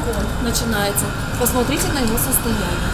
балкон начинается. Посмотрите на его состояние.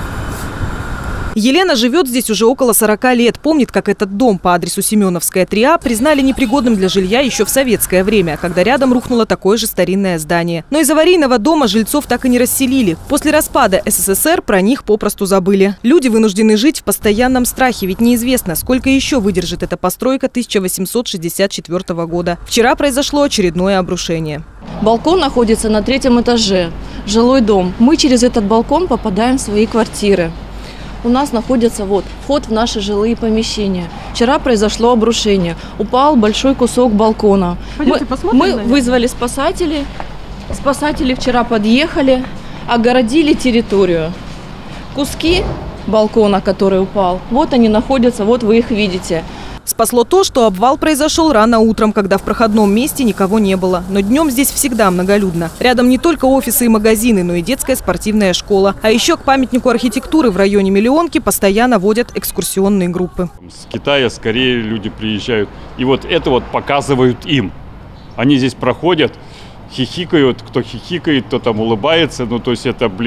Елена живет здесь уже около 40 лет. Помнит, как этот дом по адресу Семеновская, 3А признали непригодным для жилья еще в советское время, когда рядом рухнуло такое же старинное здание. Но из аварийного дома жильцов так и не расселили. После распада СССР про них попросту забыли. Люди вынуждены жить в постоянном страхе, ведь неизвестно, сколько еще выдержит эта постройка 1864 года. Вчера произошло очередное обрушение. Балкон находится на 3-м этаже. Жилой дом. Мы через этот балкон попадаем в свои квартиры. У нас находится вход в наши жилые помещения. Вчера произошло обрушение. Упал большой кусок балкона. Мы вызвали спасателей. Спасатели вчера подъехали, огородили территорию. Куски балкона, который упал, вот они находятся, вот вы их видите. Спасло то, что обвал произошел рано утром, когда в проходном месте никого не было. Но днем здесь всегда многолюдно. Рядом не только офисы и магазины, но и детская спортивная школа. А еще к памятнику архитектуры в районе Миллионки постоянно водят экскурсионные группы. С Китая скорее люди приезжают. И вот это показывают им. Они здесь проходят, хихикают. Кто хихикает, кто там улыбается. Ну, то есть это,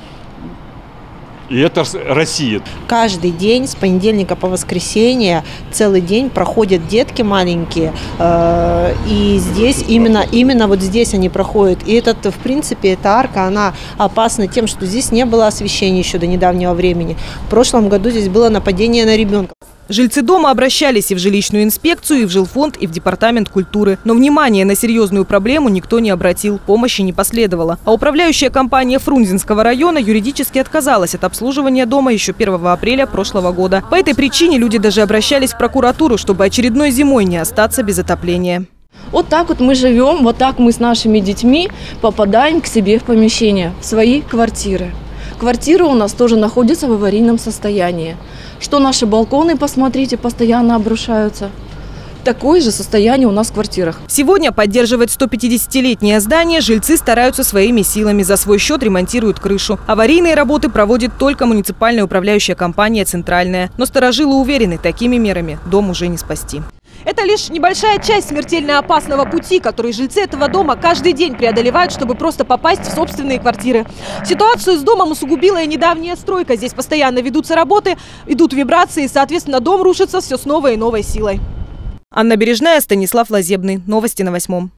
и это Россия. Каждый день с понедельника по воскресенье целый день проходят детки маленькие. И здесь, именно вот здесь они проходят. И в принципе, эта арка, она опасна тем, что здесь не было освещения еще до недавнего времени. В прошлом году здесь было нападение на ребенка. Жильцы дома обращались и в жилищную инспекцию, и в жилфонд, и в департамент культуры. Но внимания на серьезную проблему никто не обратил, помощи не последовало. А управляющая компания Фрунзенского района юридически отказалась от обслуживания дома еще 1 апреля прошлого года. По этой причине люди даже обращались в прокуратуру, чтобы очередной зимой не остаться без отопления. Вот так вот мы живем, вот так мы с нашими детьми попадаем к себе в помещение, в свои квартиры. Квартиры у нас тоже находятся в аварийном состоянии. Что наши балконы, посмотрите, постоянно обрушаются. Такое же состояние у нас в квартирах. Сегодня поддерживать 150-летнее здание жильцы стараются своими силами. За свой счет ремонтируют крышу. Аварийные работы проводит только муниципальная управляющая компания «Центральная». Но старожилы уверены, такими мерами дом уже не спасти. Это лишь небольшая часть смертельно опасного пути, который жильцы этого дома каждый день преодолевают, чтобы просто попасть в собственные квартиры. Ситуацию с домом усугубила и недавняя стройка. Здесь постоянно ведутся работы, идут вибрации, и, соответственно, дом рушится все с новой и новой силой. Анна Бережная, Станислав Лазебный. Новости на 8.